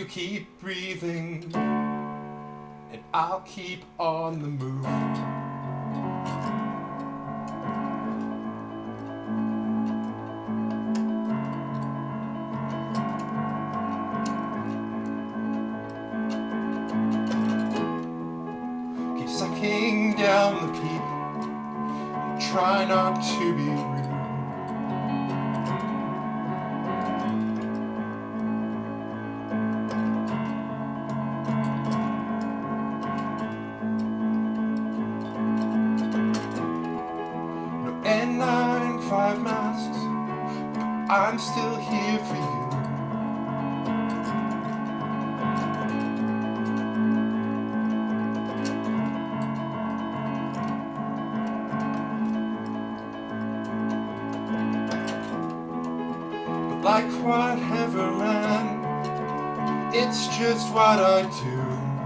keep breathing, and I'll keep on the move. Keep sucking down the PEEP, and try not to be rude. N95 masks, but I'm still here for you. But like whatever, man, it's just what I do.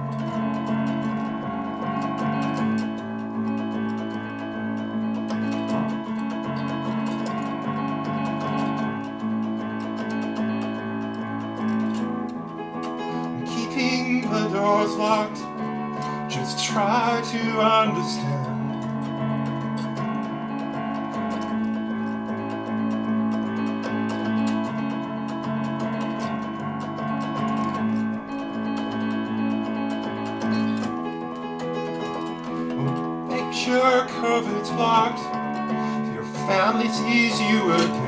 Keeping the doors locked, just try to understand. Make sure COVID's blocked, your family sees you again.